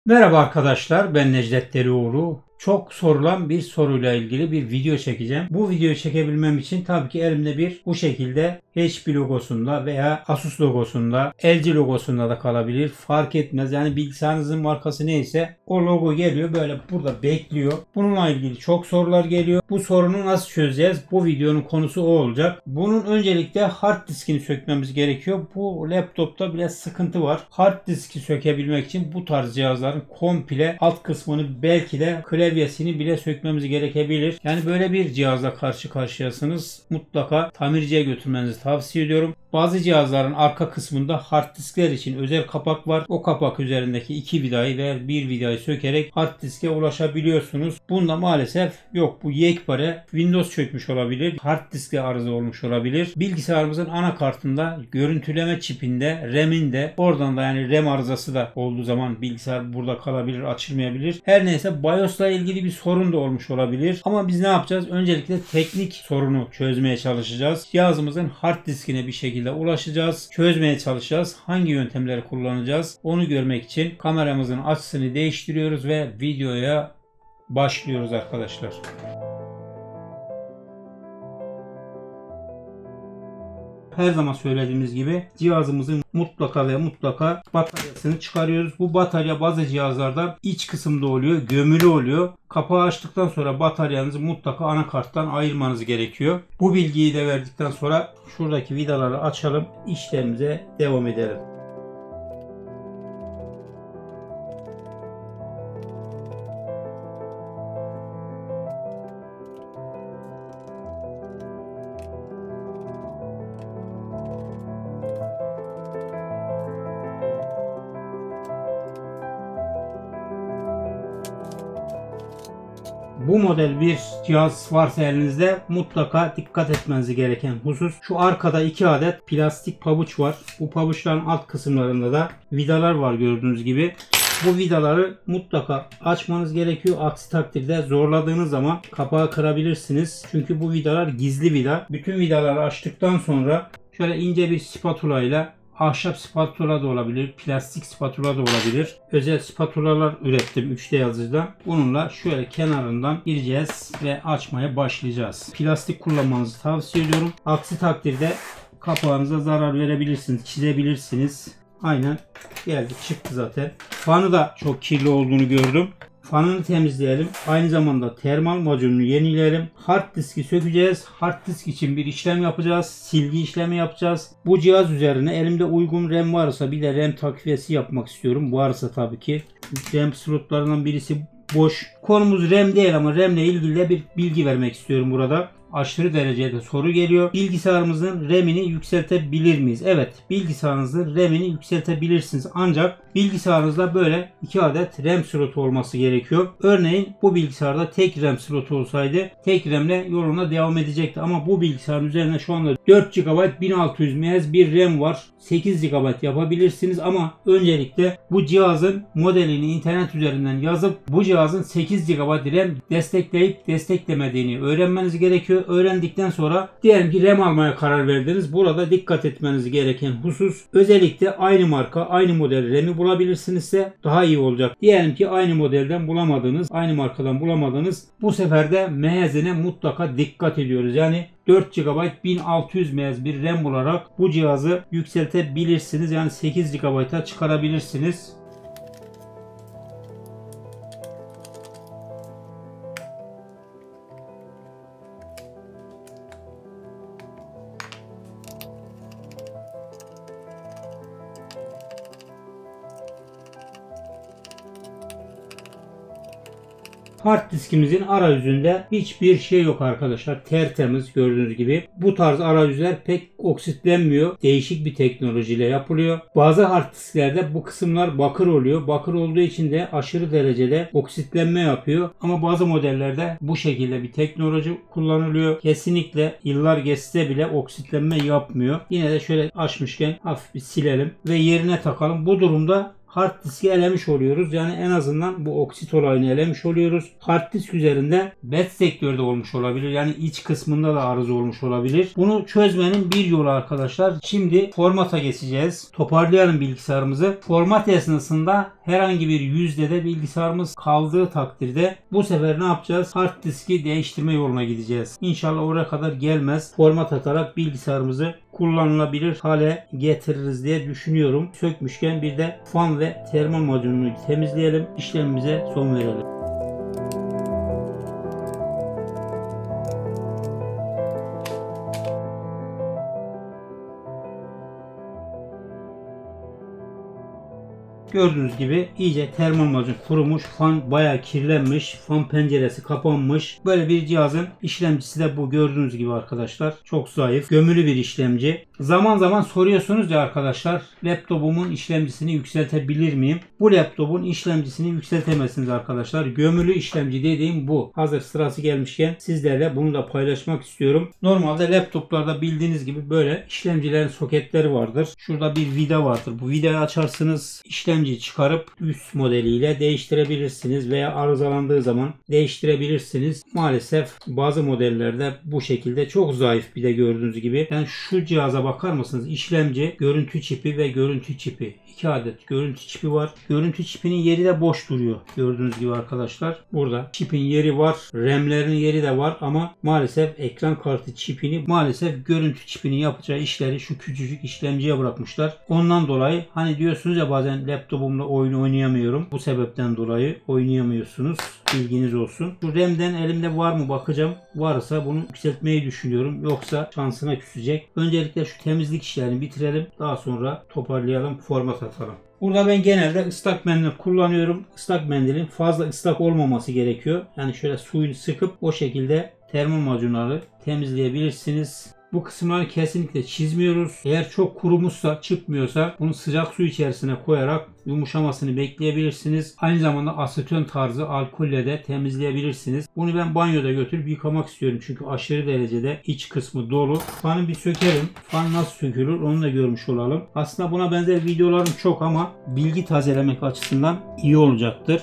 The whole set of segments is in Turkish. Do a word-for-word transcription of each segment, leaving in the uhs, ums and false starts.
Merhaba arkadaşlar, ben Necdet Delioğlu. Çok sorulan bir soruyla ilgili bir video çekeceğim. Bu videoyu çekebilmem için tabii ki elimde bir bu şekilde H P logosunda veya Asus logosunda, L G logosunda da kalabilir. Fark etmez. Yani bilgisayarınızın markası neyse o logo geliyor. Böyle burada bekliyor. Bununla ilgili çok sorular geliyor. Bu sorunu nasıl çözeceğiz? Bu videonun konusu o olacak. Bunun öncelikle hard diskini sökmemiz gerekiyor. Bu laptopta biraz sıkıntı var. Hard diski sökebilmek için bu tarz cihazların komple alt kısmını belki de klavyesini bile sökmemiz gerekebilir. Yani böyle bir cihazla karşı karşıyasınız. Mutlaka tamirciye götürmenizi tavsiye ediyorum. Bazı cihazların arka kısmında hard diskler için özel kapak var. O kapak üzerindeki iki vidayı veya bir vidayı sökerek hard diske ulaşabiliyorsunuz. Bunda maalesef yok. Bu yekpare Windows çökmüş olabilir. Hard diske arıza olmuş olabilir. Bilgisayarımızın anakartında, görüntüleme çipinde, RAM'inde, oradan da yani RAM arızası da olduğu zaman bilgisayar burada kalabilir, açılmayabilir. Her neyse BIOS'la ilgili bir sorun da olmuş olabilir. Ama biz ne yapacağız? Öncelikle teknik sorunu çözmeye çalışacağız. Cihazımızın hard diskine bir şekilde ulaşacağız. Çözmeye çalışacağız. Hangi yöntemleri kullanacağız? Onu görmek için kameramızın açısını değiştiriyoruz ve videoya başlıyoruz arkadaşlar. Her zaman söylediğimiz gibi cihazımızın mutlaka ve mutlaka bataryasını çıkarıyoruz. Bu batarya bazı cihazlarda iç kısımda oluyor, gömülü oluyor. Kapağı açtıktan sonra bataryanızı mutlaka anakarttan ayırmanız gerekiyor. Bu bilgiyi de verdikten sonra şuradaki vidaları açalım, işlemimize devam edelim. Bu model bir cihaz varsa elinizde mutlaka dikkat etmeniz gereken husus şu: arkada iki adet plastik pabuç var. Bu pabuçların alt kısımlarında da vidalar var gördüğünüz gibi. Bu vidaları mutlaka açmanız gerekiyor. Aksi takdirde zorladığınız zaman kapağı kırabilirsiniz. Çünkü bu vidalar gizli vida. Bütün vidaları açtıktan sonra şöyle ince bir spatula ile, ahşap spatula da olabilir, plastik spatula da olabilir. Özel spatulalar ürettim üç D yazıcıdan. Bununla şöyle kenarından gireceğiz ve açmaya başlayacağız. Plastik kullanmanızı tavsiye ediyorum. Aksi takdirde kapağınıza zarar verebilirsiniz, çizebilirsiniz. Aynen geldi, çıktı zaten. Fanı da çok kirli olduğunu gördüm. Fanını temizleyelim. Aynı zamanda termal macununu yenileyelim. Hard diski sökeceğiz. Hard disk için bir işlem yapacağız. Silgi işlemi yapacağız. Bu cihaz üzerine elimde uygun RAM varsa bir de RAM takviyesi yapmak istiyorum. Varsa tabii ki. RAM slotlarından birisi boş. Konumuz RAM değil ama RAM ile ilgili de bir bilgi vermek istiyorum burada. Aşırı derecede soru geliyor. Bilgisayarımızın RAM'ini yükseltebilir miyiz? Evet, bilgisayarınızın RAM'ini yükseltebilirsiniz. Ancak bilgisayarınızda böyle iki adet RAM slotu olması gerekiyor. Örneğin bu bilgisayarda tek RAM slotu olsaydı tek RAM ile yoluna devam edecekti. Ama bu bilgisayarın üzerinde şu anda dört gigabayt bin altı yüz mehz bir RAM var. sekiz gigabayt yapabilirsiniz ama öncelikle bu cihazın modelini internet üzerinden yazıp bu cihazın sekiz gigabayt RAM destekleyip desteklemediğini öğrenmeniz gerekiyor. Öğrendikten sonra diyelim ki RAM almaya karar verdiniz. Burada dikkat etmeniz gereken husus, özellikle aynı marka, aynı model RAM'i bulabilirsinizse daha iyi olacak. Diyelim ki aynı modelden bulamadınız, aynı markadan bulamadınız. Bu sefer de mehzine mutlaka dikkat ediyoruz. Yani dört gigabayt bin altı yüz mehz bir RAM bularak bu cihazı yükseltebilirsiniz. Yani sekiz gigabayt'a çıkarabilirsiniz. Hard diskimizin arayüzünde hiçbir şey yok arkadaşlar. Tertemiz gördüğünüz gibi. Bu tarz arayüzler pek oksitlenmiyor. Değişik bir teknolojiyle yapılıyor. Bazı hard disklerde bu kısımlar bakır oluyor. Bakır olduğu için de aşırı derecede oksitlenme yapıyor. Ama bazı modellerde bu şekilde bir teknoloji kullanılıyor. Kesinlikle yıllar geçse bile oksitlenme yapmıyor. Yine de şöyle açmışken hafif bir silelim ve yerine takalım. Bu durumda hard diski elemiş oluyoruz. Yani en azından bu oksit olayını elemiş oluyoruz. Hard disk üzerinde bed sektörde olmuş olabilir. Yani iç kısmında da arıza olmuş olabilir. Bunu çözmenin bir yolu arkadaşlar. Şimdi formata geçeceğiz. Toparlayalım bilgisayarımızı. Format esnasında herhangi bir yüzdede bilgisayarımız kaldığı takdirde bu sefer ne yapacağız? Hard diski değiştirme yoluna gideceğiz. İnşallah oraya kadar gelmez. Format atarak bilgisayarımızı kullanılabilir hale getiririz diye düşünüyorum. Sökmüşken bir de fan ve termal macununu temizleyelim. İşlemimize son verelim. Gördüğünüz gibi iyice termal macun kurumuş. Fan bayağı kirlenmiş. Fan penceresi kapanmış. Böyle bir cihazın işlemcisi de bu. Gördüğünüz gibi arkadaşlar. Çok zayıf. Gömülü bir işlemci. Zaman zaman soruyorsunuz ya arkadaşlar. Laptopumun işlemcisini yükseltebilir miyim? Bu laptopun işlemcisini yükseltemezsiniz arkadaşlar. Gömülü işlemci dediğim bu. Hazır sırası gelmişken sizlerle bunu da paylaşmak istiyorum. Normalde laptoplarda bildiğiniz gibi böyle işlemcilerin soketleri vardır. Şurada bir vida vardır. Bu vidayı açarsınız. İşlem çıkarıp üst modeliyle değiştirebilirsiniz veya arızalandığı zaman değiştirebilirsiniz. Maalesef bazı modellerde bu şekilde çok zayıf, bir de gördüğünüz gibi. Yani şu cihaza bakar mısınız? İşlemci, görüntü çipi ve görüntü çipi. iki adet görüntü çipi var. Görüntü çipinin yeri de boş duruyor. Gördüğünüz gibi arkadaşlar. Burada çipin yeri var. RAM'lerin yeri de var ama maalesef ekran kartı çipini, maalesef görüntü çipinin yapacağı işleri şu küçücük işlemciye bırakmışlar. Ondan dolayı hani diyorsunuz ya bazen laptopumla oyun oynayamıyorum. Bu sebepten dolayı oynayamıyorsunuz. Bilginiz olsun. Şu RAM'den elimde var mı bakacağım. Varsa bunu yükseltmeyi düşünüyorum. Yoksa şansına küsecek. Öncelikle şu temizlik işlerini bitirelim. Daha sonra toparlayalım. Format atalım. Burada ben genelde ıslak mendil kullanıyorum. Islak mendilin fazla ıslak olmaması gerekiyor. Yani şöyle suyunu sıkıp o şekilde termal macunları temizleyebilirsiniz. Bu kısımları kesinlikle çizmiyoruz. Eğer çok kurumuşsa, çıkmıyorsa bunu sıcak su içerisine koyarak yumuşamasını bekleyebilirsiniz. Aynı zamanda aseton tarzı alkolle de temizleyebilirsiniz. Bunu ben banyoda götürüp yıkamak istiyorum. Çünkü aşırı derecede iç kısmı dolu. Fanı bir sökelim. Fan nasıl sökülür onu da görmüş olalım. Aslında buna benzer videolarım çok ama bilgi tazelemek açısından iyi olacaktır.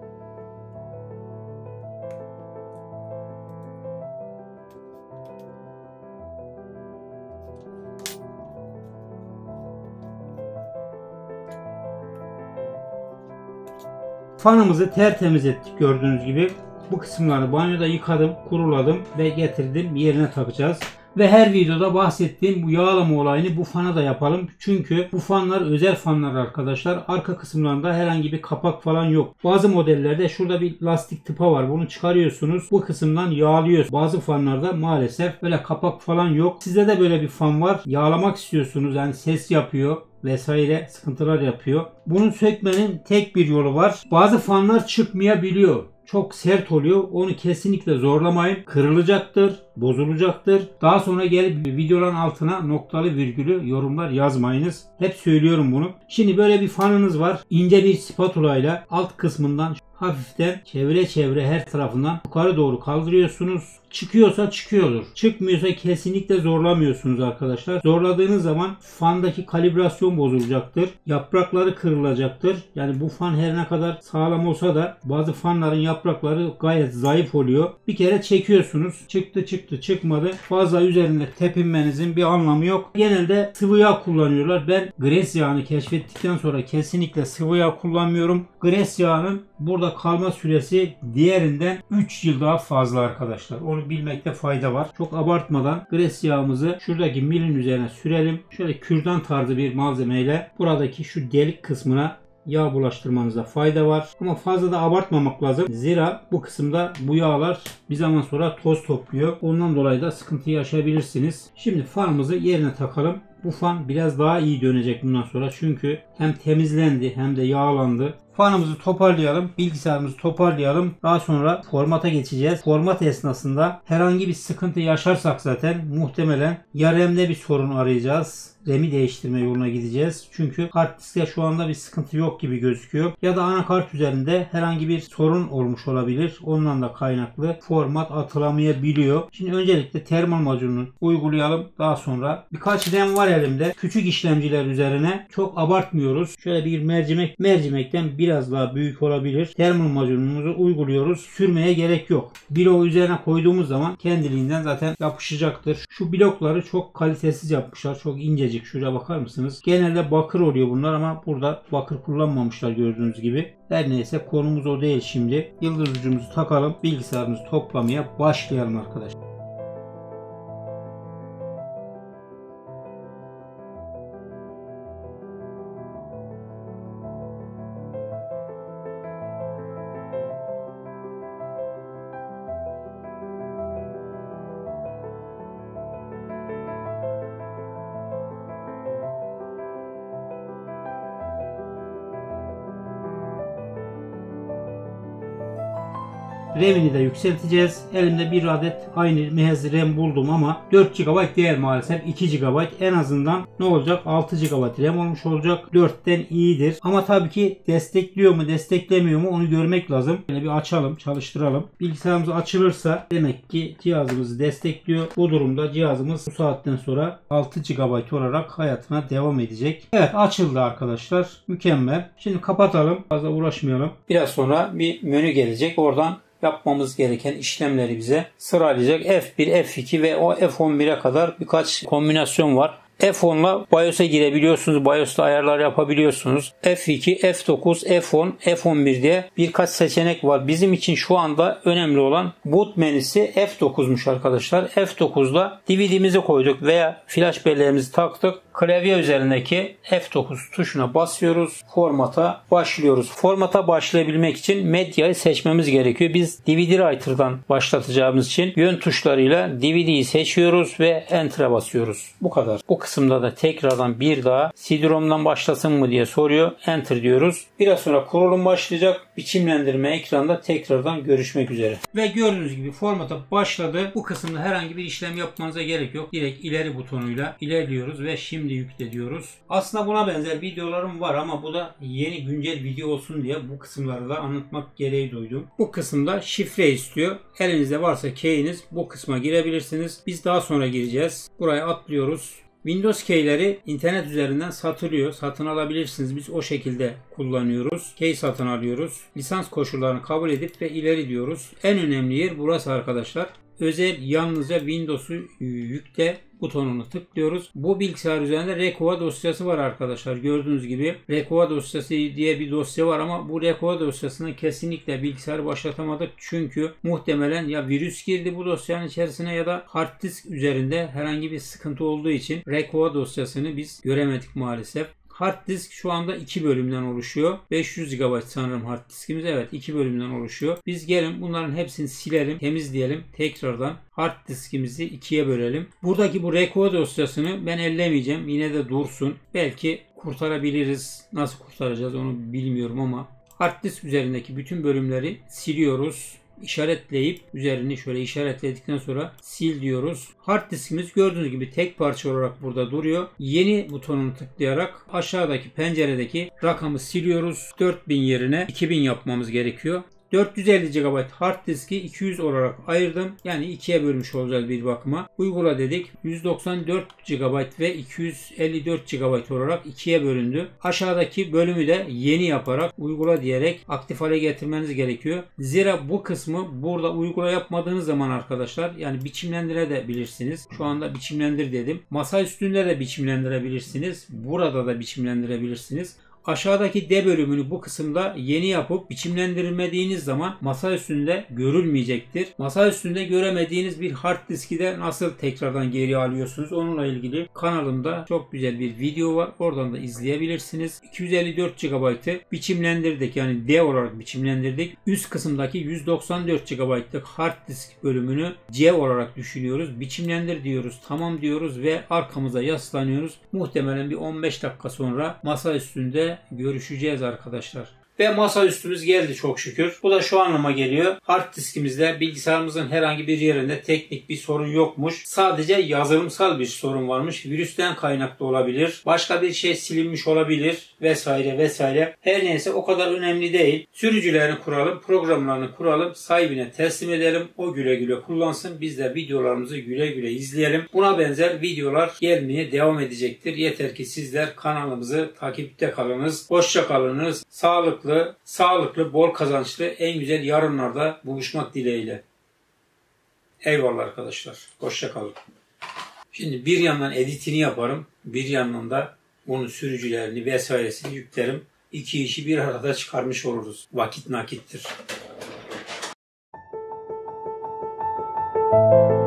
Fanımızı tertemiz ettik gördüğünüz gibi. Bu kısımları banyoda yıkadım, kuruladım ve getirdim yerine takacağız. Ve her videoda bahsettiğim bu yağlama olayını bu fana da yapalım. Çünkü bu fanlar özel fanlar arkadaşlar. Arka kısımlarında herhangi bir kapak falan yok. Bazı modellerde şurada bir lastik tıpa var. Bunu çıkarıyorsunuz. Bu kısımdan yağlıyorsunuz. Bazı fanlarda maalesef böyle kapak falan yok. Sizde de böyle bir fan var. Yağlamak istiyorsunuz. Yani ses yapıyor vesaire sıkıntılar yapıyor. Bunu sökmenin tek bir yolu var. Bazı fanlar çıkmayabiliyor. Çok sert oluyor. Onu kesinlikle zorlamayın. Kırılacaktır, bozulacaktır. Daha sonra gelip videoların altına noktalı virgülü yorumlar yazmayınız. Hep söylüyorum bunu. Şimdi böyle bir fanınız var. İnce bir spatula ile alt kısmından hafiften çevre çevre her tarafından yukarı doğru kaldırıyorsunuz. Çıkıyorsa çıkıyordur. Çıkmıyorsa kesinlikle zorlamıyorsunuz arkadaşlar. Zorladığınız zaman fandaki kalibrasyon bozulacaktır. Yaprakları kırılacaktır. Yani bu fan her ne kadar sağlam olsa da bazı fanların yaprakları gayet zayıf oluyor. Bir kere çekiyorsunuz. Çıktı çıktı çıkmadı. Fazla üzerinde tepinmenizin bir anlamı yok. Genelde sıvı yağ kullanıyorlar. Ben gres yağını keşfettikten sonra kesinlikle sıvı yağ kullanmıyorum. Gres yağının burada kalma süresi diğerinden üç yıl daha fazla arkadaşlar. Onu bilmekte fayda var. Çok abartmadan gres yağımızı şuradaki milin üzerine sürelim. Şöyle kürdan tarzı bir malzemeyle buradaki şu delik kısmına yağ bulaştırmanıza fayda var. Ama fazla da abartmamak lazım. Zira bu kısımda bu yağlar bir zaman sonra toz topluyor. Ondan dolayı da sıkıntı yaşayabilirsiniz. Şimdi fanımızı yerine takalım. Bu fan biraz daha iyi dönecek bundan sonra. Çünkü hem temizlendi hem de yağlandı. Fanımızı toparlayalım. Bilgisayarımızı toparlayalım. Daha sonra formata geçeceğiz. Format esnasında herhangi bir sıkıntı yaşarsak zaten muhtemelen ya RAM'de bir sorun arayacağız RAM'i değiştirme yoluna gideceğiz. Çünkü hard diskte şu anda bir sıkıntı yok gibi gözüküyor. Ya da anakart üzerinde herhangi bir sorun olmuş olabilir. Ondan da kaynaklı format atılamayabiliyor. Şimdi öncelikle termal macununu uygulayalım. Daha sonra birkaç RAM var elimde. Küçük işlemciler üzerine çok abartmıyoruz. Şöyle bir mercimek, mercimekten biraz daha büyük olabilir. Termal macunumuzu uyguluyoruz. Sürmeye gerek yok. Bloğu üzerine koyduğumuz zaman kendiliğinden zaten yapışacaktır. Şu blokları çok kalitesiz yapmışlar. Çok incecik. Şuraya bakar mısınız? Genelde bakır oluyor bunlar ama burada bakır kullanmamışlar gördüğünüz gibi. Her neyse konumuz o değil şimdi. Yıldız ucumuzu takalım. Bilgisayarımızı toplamaya başlayalım arkadaşlar. RAM'ini de yükselteceğiz. Elimde bir adet aynı mehez RAM buldum ama dört gigabayt değil maalesef. iki gigabayt en azından ne olacak? altı gigabayt RAM olmuş olacak. dörtten iyidir. Ama tabii ki destekliyor mu desteklemiyor mu onu görmek lazım. Böyle bir açalım, çalıştıralım. Bilgisayarımız açılırsa demek ki cihazımızı destekliyor. Bu durumda cihazımız bu saatten sonra altı gigabayt olarak hayatına devam edecek. Evet, açıldı arkadaşlar. Mükemmel. Şimdi kapatalım. Fazla uğraşmayalım. Biraz sonra bir menü gelecek. Oradan yapmamız gereken işlemleri bize sıralayacak. F bir, F iki ve o F on bire kadar birkaç kombinasyon var. F on'la BIOS'a girebiliyorsunuz. BIOS'ta ayarlar yapabiliyorsunuz. F iki, F dokuz, F on, F on bir diye birkaç seçenek var. Bizim için şu anda önemli olan boot menüsü F dokuz'muş arkadaşlar. F dokuz'da D V D'mizi koyduk veya flash belleğimizi taktık. Klavye üzerindeki F dokuz tuşuna basıyoruz. Formata başlıyoruz. Formata başlayabilmek için medyayı seçmemiz gerekiyor. Biz D V D Writer'dan başlatacağımız için yön tuşlarıyla D V D'yi seçiyoruz ve Enter'a basıyoruz. Bu kadar. Bu kısımda da tekrardan bir daha C D-ROM'dan başlasın mı diye soruyor. Enter diyoruz. Biraz sonra kurulum başlayacak. Biçimlendirme ekranda tekrardan görüşmek üzere. Ve gördüğünüz gibi formata başladı. Bu kısımda herhangi bir işlem yapmanıza gerek yok. Direkt ileri butonuyla ilerliyoruz ve şimdi yükle diyoruz. Aslında buna benzer videolarım var ama bu da yeni güncel video olsun diye bu kısımları da anlatmak gereği duydum. Bu kısımda şifre istiyor. Elinizde varsa key'iniz bu kısma girebilirsiniz. Biz daha sonra gireceğiz. Buraya atlıyoruz. Windows key'leri internet üzerinden satılıyor. Satın alabilirsiniz. Biz o şekilde kullanıyoruz. Key satın alıyoruz. Lisans koşullarını kabul edip ve ileri diyoruz. En önemli yer burası arkadaşlar. Özel yalnızca Windows'u yükle butonunu tıklıyoruz. Bu bilgisayar üzerinde Rekova dosyası var arkadaşlar. Gördüğünüz gibi Rekova dosyası diye bir dosya var ama bu Rekova dosyasına kesinlikle bilgisayarı başlatamadık. Çünkü muhtemelen ya virüs girdi bu dosyanın içerisine ya da hard disk üzerinde herhangi bir sıkıntı olduğu için Rekova dosyasını biz göremedik maalesef. Hard disk şu anda iki bölümden oluşuyor. beş yüz gigabayt sanırım hard diskimiz. Evet, iki bölümden oluşuyor. Biz gelin bunların hepsini silelim, temizleyelim. Tekrardan hard diskimizi ikiye bölelim. Buradaki bu Rekova dosyasını ben ellemeyeceğim. Yine de dursun. Belki kurtarabiliriz. Nasıl kurtaracağız onu bilmiyorum ama hard disk üzerindeki bütün bölümleri siliyoruz. İşaretleyip üzerini şöyle işaretledikten sonra sil diyoruz. Hard diskimiz gördüğünüz gibi tek parça olarak burada duruyor. Yeni butonunu tıklayarak aşağıdaki penceredeki rakamı siliyoruz. dört bin yerine iki bin yapmamız gerekiyor. dört yüz elli gigabayt hard diski iki yüz olarak ayırdım. Yani ikiye bölmüş olacağız bir bakıma. Uygula dedik. yüz doksan dört gigabayt ve iki yüz elli dört gigabayt olarak ikiye bölündü. Aşağıdaki bölümü de yeni yaparak uygula diyerek aktif hale getirmeniz gerekiyor. Zira bu kısmı burada uygula yapmadığınız zaman arkadaşlar yani biçimlendirebilirsiniz. Şu anda biçimlendir dedim. Masa üstünde de biçimlendirebilirsiniz. Burada da biçimlendirebilirsiniz. Aşağıdaki D bölümünü bu kısımda yeni yapıp biçimlendirmediğiniz zaman masa üstünde görülmeyecektir. Masa üstünde göremediğiniz bir hard diski de nasıl tekrardan geri alıyorsunuz onunla ilgili kanalımda çok güzel bir video var. Oradan da izleyebilirsiniz. iki yüz elli dört gigabaytı biçimlendirdik yani D olarak biçimlendirdik. Üst kısımdaki yüz doksan dört gigabaytlık hard disk bölümünü C olarak düşünüyoruz. Biçimlendir diyoruz. Tamam diyoruz ve arkamıza yaslanıyoruz. Muhtemelen bir on beş dakika sonra masa üstünde görüşeceğiz arkadaşlar. Ve masaüstümüz geldi çok şükür. Bu da şu anlama geliyor. Hard diskimizde bilgisayarımızın herhangi bir yerinde teknik bir sorun yokmuş. Sadece yazılımsal bir sorun varmış. Virüsten kaynaklı olabilir. Başka bir şey silinmiş olabilir. Vesaire vesaire. Her neyse o kadar önemli değil. Sürücülerini kuralım, programlarını kuralım, sahibine teslim edelim. O güle güle kullansın. Biz de videolarımızı güle güle izleyelim. Buna benzer videolar gelmeye devam edecektir. Yeter ki sizler kanalımızı takipte kalınız. Hoşça kalınız. Sağlıklı, sağlıklı, bol kazançlı, en güzel yarınlarda buluşmak dileğiyle. Eyvallah arkadaşlar. Hoşça kalın. Şimdi bir yandan editini yaparım. Bir yandan da bunun sürücülerini vesairesini yüklerim. İki işi bir arada çıkarmış oluruz. Vakit nakittir.